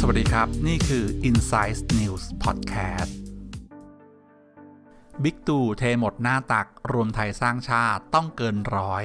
วัสดีครับนี่คือ Insights News Podcast บิ๊กตู่เทหมดหน้าตักรวมไทยสร้างชาติต้องเกิน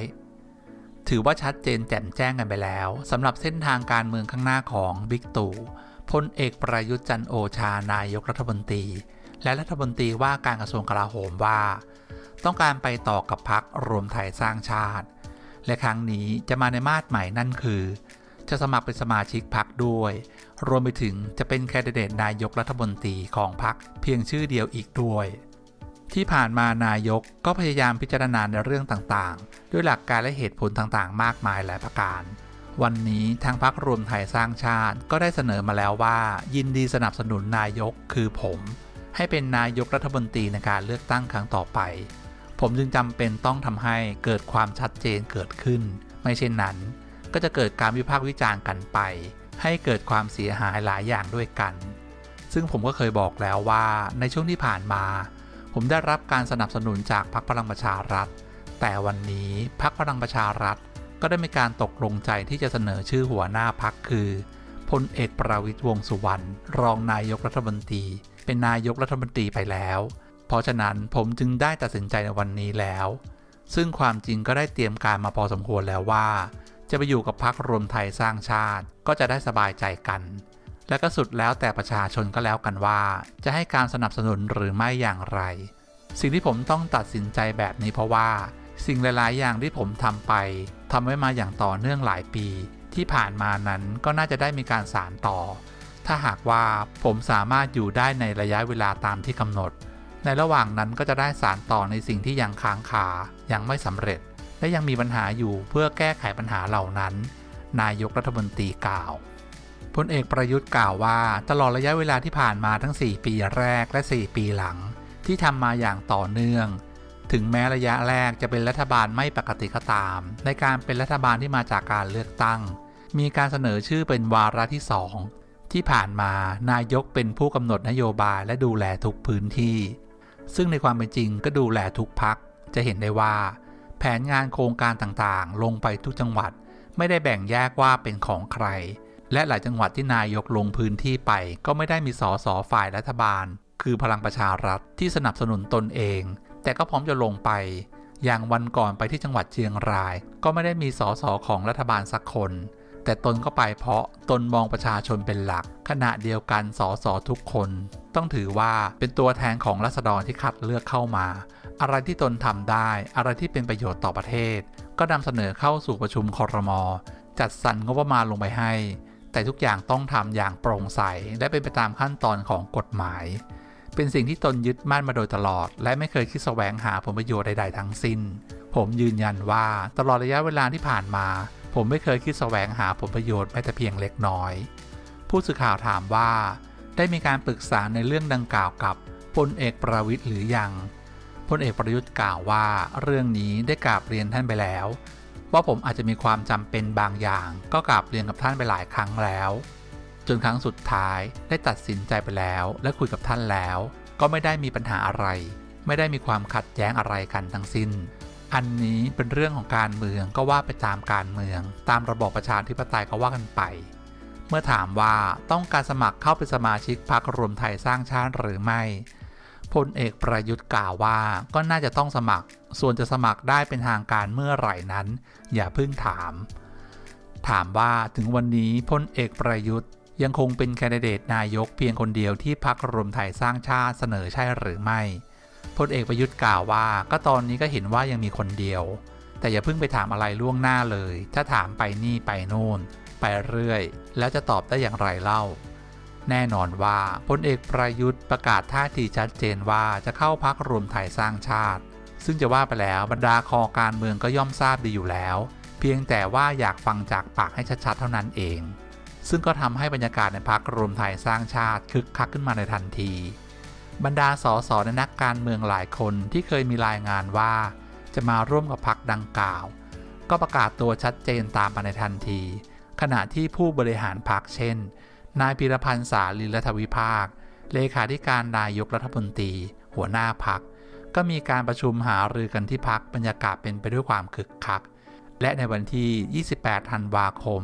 100ถือว่าชัดเจนแจ่มแจ้งกันไปแล้วสำหรับเส้นทางการเมืองข้างหน้าของบิ๊กตู่พลเอกประยุทธ์จันทร์โอชานายกรัฐมนตรีและรัฐมนตรีว่าการกระทรวงกลาโหมว่าต้องการไปต่อกับพรรครวมไทยสร้างชาติและครั้งนี้จะมาในมาดใหม่นั่นคือจะสมัครเป็นสมาชิกพรรคด้วยรวมไปถึงจะเป็นแคนดิเดตนายกรัฐมนตรีของพรรคเพียงชื่อเดียวอีกด้วยที่ผ่านมานายกก็พยายามพิจารณาในเรื่องต่างๆด้วยหลักการและเหตุผลต่างๆมากมายหลายประการวันนี้ทางพรรครวมไทยสร้างชาติก็ได้เสนอมาแล้วว่ายินดีสนับสนุนนายกคือผมให้เป็นนายกรัฐมนตรีในการเลือกตั้งครั้งต่อไปผมจึงจำเป็นต้องทำให้เกิดความชัดเจนเกิดขึ้นไม่เช่นนั้นก็จะเกิดการวิพากษ์วิจารณ์กันไปให้เกิดความเสียหายหลายอย่างด้วยกันซึ่งผมก็เคยบอกแล้วว่าในช่วงที่ผ่านมาผมได้รับการสนับสนุนจากพรรคพลังประชารัฐแต่วันนี้พรรคพลังประชารัฐก็ได้มีการตกลงใจที่จะเสนอชื่อหัวหน้าพรรคคือพลเอกประวิตร วงษ์สุวรรณรองนายกรัฐมนตรีเป็นนายกรัฐมนตรีไปแล้วเพราะฉะนั้นผมจึงได้ตัดสินใจในวันนี้แล้วซึ่งความจริงก็ได้เตรียมการมาพอสมควรแล้วว่าจะไปอยู่กับพรรครวมไทยสร้างชาติก็จะได้สบายใจกันและก็สุดแล้วแต่ประชาชนก็แล้วกันว่าจะให้การสนับสนุนหรือไม่อย่างไรสิ่งที่ผมต้องตัดสินใจแบบนี้เพราะว่าสิ่งหลายๆอย่างที่ผมทำไปทำไว้มาอย่างต่อเนื่องหลายปีที่ผ่านมานั้นก็น่าจะได้มีการสานต่อถ้าหากว่าผมสามารถอยู่ได้ในระยะเวลาตามที่กำหนดในระหว่างนั้นก็จะได้สานต่อในสิ่งที่ยังค้างคายังไม่สำเร็จและยังมีปัญหาอยู่เพื่อแก้ไขปัญหาเหล่านั้นนายกรัฐมนตรีกล่าวพลเอกประยุทธ์กล่าวว่าตลอดระยะเวลาที่ผ่านมาทั้ง4ปีแรกและ4ปีหลังที่ทำมาอย่างต่อเนื่องถึงแม้ระยะแรกจะเป็นรัฐบาลไม่ปกติก็ตามในการเป็นรัฐบาลที่มาจากการเลือกตั้งมีการเสนอชื่อเป็นวาระที่2ที่ผ่านมานายกเป็นผู้กำหนดนโยบายและดูแลทุกพื้นที่ซึ่งในความเป็นจริงก็ดูแลทุกพรรคจะเห็นได้ว่าแผนงานโครงการต่างๆลงไปทุกจังหวัดไม่ได้แบ่งแยกว่าเป็นของใครและหลายจังหวัดที่นายกลงพื้นที่ไปก็ไม่ได้มีสสฝ่ายรัฐบาลคือพลังประชารัฐที่สนับสนุนตนเองแต่ก็พร้อมจะลงไปอย่างวันก่อนไปที่จังหวัดเชียงรายก็ไม่ได้มีสสของรัฐบาลสักคนแต่ตนก็ไปเพราะตนมองประชาชนเป็นหลักขณะเดียวกันสสทุกคนต้องถือว่าเป็นตัวแทนของราษฎรที่คัดเลือกเข้ามาอะไรที่ตนทำได้อะไรที่เป็นประโยชน์ต่อประเทศก็นำเสนอเข้าสู่ประชุมครม.จัดสรรงบประมาณลงไปให้แต่ทุกอย่างต้องทำอย่างโปร่งใสและเป็นไปตามขั้นตอนของกฎหมายเป็นสิ่งที่ตนยึดมั่นมาโดยตลอดและไม่เคยคิดแสวงหาผลประโยชน์ใดๆทั้งสิ้นผมยืนยันว่าตลอดระยะเวลาที่ผ่านมาผมไม่เคยคิดแสวงหาผลประโยชน์แม้แต่เพียงเล็กน้อยผู้สื่อข่าวถามว่าได้มีการปรึกษาในเรื่องดังกล่าวกับพลเอกประวิตรหรือยังพลเอกประยุทธ์กล่าวว่าเรื่องนี้ได้กราบเรียนท่านไปแล้วว่าผมอาจจะมีความจำเป็นบางอย่างก็กราบเรียนกับท่านไปหลายครั้งแล้วจนครั้งสุดท้ายได้ตัดสินใจไปแล้วและคุยกับท่านแล้วก็ไม่ได้มีปัญหาอะไรไม่ได้มีความขัดแย้งอะไรกันทั้งสิ้นอันนี้เป็นเรื่องของการเมืองก็ว่าไปตามการเมืองตามระบอบประชาธิปไตยก็ว่ากันไปเมื่อถามว่าต้องการสมัครเข้าเป็นสมาชิกพรรครวมไทยสร้างชาติหรือไม่พลเอกประยุทธ์กล่าวว่าก็น่าจะต้องสมัครส่วนจะสมัครได้เป็นทางการเมื่อไหร่นั้นอย่าเพิ่งถามว่าถึงวันนี้พลเอกประยุทธ์ยังคงเป็นแคนดิเดตนายกเพียงคนเดียวที่พรรครวมไทยสร้างชาติเสนอใช่หรือไม่พลเอกประยุทธ์กล่าวว่าก็ตอนนี้ก็เห็นว่ายังมีคนเดียวแต่อย่าเพิ่งไปถามอะไรล่วงหน้าเลยถ้าถามไปนี่ไปโน่นไปเรื่อยแล้วจะตอบได้อย่างไรเล่าแน่นอนว่าพลเอกประยุทธ์ประกาศท่าทีชัดเจนว่าจะเข้าพรรครวมไทยสร้างชาติซึ่งจะว่าไปแล้วบรรดาคอการเมืองก็ย่อมทราบดีอยู่แล้วเพียงแต่ว่าอยากฟังจากปากให้ชัดๆเท่านั้นเองซึ่งก็ทำให้บรรยากาศในพรรครวมไทยสร้างชาติคึกคักขึ้นมาในทันทีบรรดาสสและนักการเมืองหลายคนที่เคยมีรายงานว่าจะมาร่วมกับพรรคดังกล่าวก็ประกาศตัวชัดเจนตามมาในทันทีขณะที่ผู้บริหารพรรคเช่นนายพีรพันธ์สาลีรัฐวิภาคเลขาธิการนายกรัฐมนตรีหัวหน้าพรรคก็มีการประชุมหารือกันที่พรรคบรรยากาศเป็นไปด้วยความคึกคักและในวันที่ 28 ธันวาคม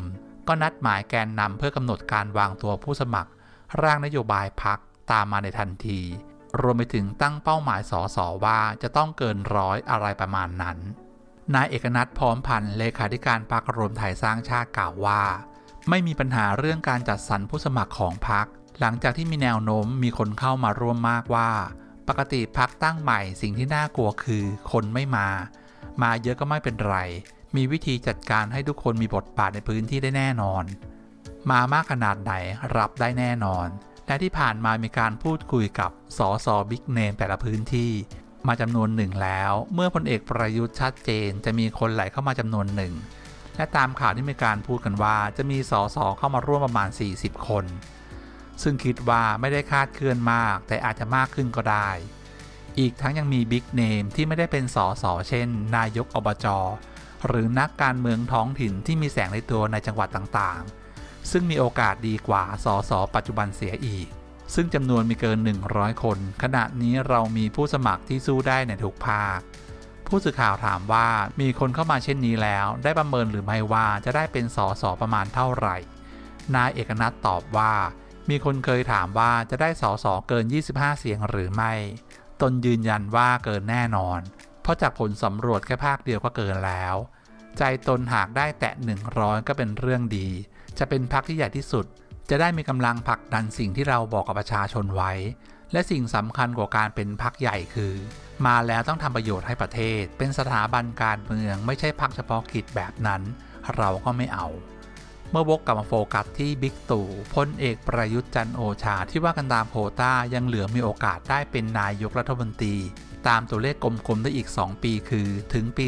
ก็นัดหมายแกนนำเพื่อกำหนดการวางตัวผู้สมัครร่างนโยบายพรรคตามมาในทันทีรวมไปถึงตั้งเป้าหมายสสว่าจะต้องเกิน100อะไรประมาณนั้นนายเอกนัท พร้อมพันธ์เลขาธิการพรรครวมไทยสร้างชาติกล่าวว่าไม่มีปัญหาเรื่องการจัดสรรผู้สมัครของพรรคหลังจากที่มีแนวโน้มมีคนเข้ามาร่วมมากว่าปกติพรรคตั้งใหม่สิ่งที่น่ากลัวคือคนไม่มาเยอะก็ไม่เป็นไรมีวิธีจัดการให้ทุกคนมีบทบาทในพื้นที่ได้แน่นอนมามากขนาดไหนรับได้แน่นอนและที่ผ่านมามีการพูดคุยกับสสบิ๊กเนมแต่ละพื้นที่มาจำนวนหนึ่งแล้วเมื่อพลเอกประยุทธ์ชัดเจนจะมีคนไหลเข้ามาจำนวนหนึ่งและตามข่าวที่มีการพูดกันว่าจะมีสสเข้ามาร่วมประมาณ40คนซึ่งคิดว่าไม่ได้คาดเคลื่อนมากแต่อาจจะมากขึ้นก็ได้อีกทั้งยังมีบิ๊กเนมที่ไม่ได้เป็นสสเช่นนายกอบจ.หรือนักการเมืองท้องถิ่นที่มีแสงในตัวในจังหวัดต่างๆซึ่งมีโอกาสดีกว่าสสปัจจุบันเสียอีกซึ่งจำนวนมีเกิน100คนขณะนี้เรามีผู้สมัครที่สู้ได้ในทุกภาคผู้สื่อข่าวถามว่ามีคนเข้ามาเช่นนี้แล้วได้ประเมินหรือไม่ว่าจะได้เป็นสสประมาณเท่าไหร่นายเอกนัทตอบว่ามีคนเคยถามว่าจะได้สสเกิน25เสียงหรือไม่ตนยืนยันว่าเกินแน่นอนเพราะจากผลสำรวจแค่ภาคเดียวก็เกินแล้วใจตนหากได้แตะ100ก็เป็นเรื่องดีจะเป็นพรรคที่ใหญ่ที่สุดจะได้มีกำลังผลักดันสิ่งที่เราบอกกับประชาชนไว้และสิ่งสำคัญกว่าการเป็นพรรคใหญ่คือมาแล้วต้องทำประโยชน์ให้ประเทศเป็นสถาบันการเมืองไม่ใช่พรรคเฉพาะกิจแบบนั้นเราก็ไม่เอาเมื่อวกกลับมาโฟกัสที่บิ๊กตู่พลเอกประยุทธ์จันทร์โอชาที่ว่ากันตามโควต้ายังเหลือมีโอกาสได้เป็นนายกรัฐมนตรีตามตัวเลขกลมๆได้อีก2ปีคือถึงปี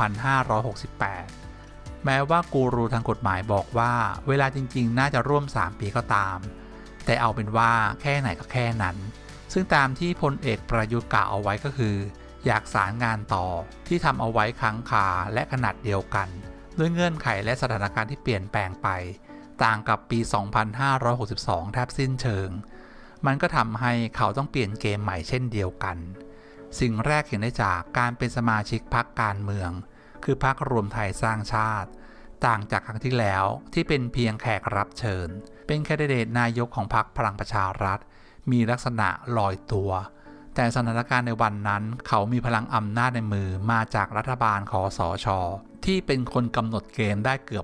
2568แม้ว่ากูรูทางกฎหมายบอกว่าเวลาจริงๆน่าจะร่วม3ปีก็ตามแต่เอาเป็นว่าแค่ไหนก็แค่นั้นซึ่งตามที่พลเอกประยุทธ์กล่าวเอาไว้ก็คืออยากสารงานต่อที่ทำเอาไว้ค้างคาและขนาดเดียวกันด้วยเงื่อนไขและสถานการณ์ที่เปลี่ยนแปลงไปต่างกับปี2562แทบสิ้นเชิงมันก็ทำให้เขาต้องเปลี่ยนเกมใหม่เช่นเดียวกันสิ่งแรกเห็นได้จากการเป็นสมาชิกพรรคการเมืองคือพรรครวมไทยสร้างชาติต่างจากครั้งที่แล้วที่เป็นเพียงแขกรับเชิญเป็นแคนดิเดตนายกของพรรคพลังประชารัฐมีลักษณะลอยตัวแต่สถานการณ์ในวันนั้นเขามีพลังอำนาจในมือมาจากรัฐบาลคสช.ที่เป็นคนกำหนดเกมได้เกือบ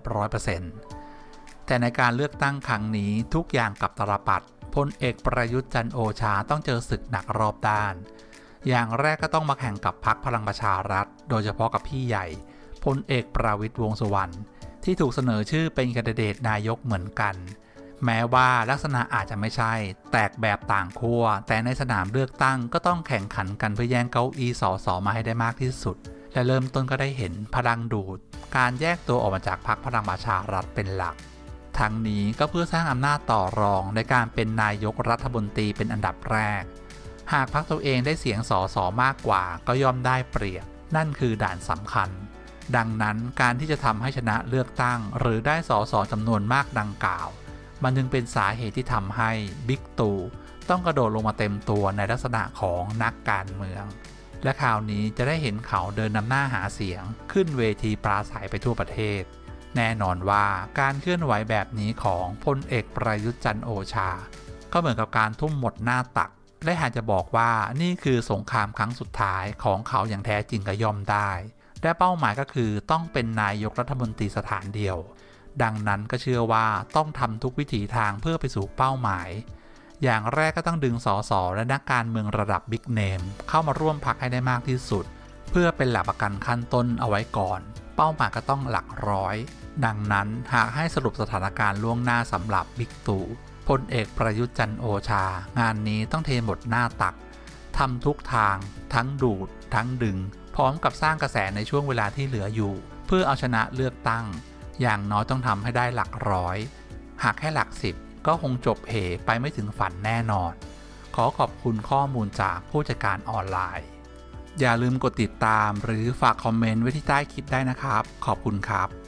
100% แต่ในการเลือกตั้งครั้งนี้ทุกอย่างกลับตาลปัตรพลเอกประยุทธ์จันทร์โอชาต้องเจอศึกหนักรอบด้านอย่างแรกก็ต้องมาแข่งกับพรรคพลังประชารัฐโดยเฉพาะกับพี่ใหญ่พลเอกประวิตร วงษ์สุวรรณที่ถูกเสนอชื่อเป็นแคนดิเดตนายกเหมือนกันแม้ว่าลักษณะอาจจะไม่ใช่แตกแบบต่างขั้วแต่ในสนามเลือกตั้งก็ต้องแข่งขันกันเพื่อแย่งเก้าอี้สสมาให้ได้มากที่สุดและเริ่มต้นก็ได้เห็นพลังดูดการแยกตัวออกมาจากพรรคพลังประชารัฐเป็นหลักทั้งนี้ก็เพื่อสร้างอำนาจต่อรองในการเป็นนายกรัฐมนตรีเป็นอันดับแรกหากพรรคตัวเองได้เสียงสสมากกว่าก็ย่อมได้เปรียบนั่นคือด่านสำคัญดังนั้นการที่จะทำให้ชนะเลือกตั้งหรือได้สสจำนวนมากดังกล่าวมันจึงเป็นสาเหตุที่ทำให้บิ๊กตู่ต้องกระโดดลงมาเต็มตัวในลักษณะของนักการเมืองและคราวนี้จะได้เห็นเขาเดินนำหน้าหาเสียงขึ้นเวทีปราศรัยไปทั่วประเทศแน่นอนว่าการเคลื่อนไหวแบบนี้ของพลเอกประยุทธ์จันทร์โอชาก็เหมือนกับการทุ่มหมดหน้าตักและหากจะบอกว่านี่คือสงครามครั้งสุดท้ายของเขาอย่างแท้จริงก็ย่อมได้และเป้าหมายก็คือต้องเป็นนายกรัฐมนตรีสถานเดียวดังนั้นก็เชื่อว่าต้องทำทุกวิถีทางเพื่อไปสู่เป้าหมายอย่างแรกก็ต้องดึงสสและนักการเมืองระดับบิ๊กเนมเข้ามาร่วมพรรคให้ได้มากที่สุดเพื่อเป็นหลักประกันขั้นต้นเอาไว้ก่อนเป้าหมายก็ต้องหลักร้อยดังนั้นหากให้สรุปสถานการณ์ล่วงหน้าสำหรับบิ๊กตู่พลเอกประยุทธ์จันทร์โอชางานนี้ต้องเทหมดหน้าตักทำทุกทางทั้งดูดทั้งดึงพร้อมกับสร้างกระแสในช่วงเวลาที่เหลืออยู่เพื่อเอาชนะเลือกตั้งอย่างน้อยต้องทำให้ได้หลักร้อยหากแค่หลัก10ก็คงจบเหไปไม่ถึงฝันแน่นอนขอขอบคุณข้อมูลจากผู้จัดการออนไลน์อย่าลืมกดติดตามหรือฝากคอมเมนต์ไว้ที่ใต้คลิปได้นะครับขอบคุณครับ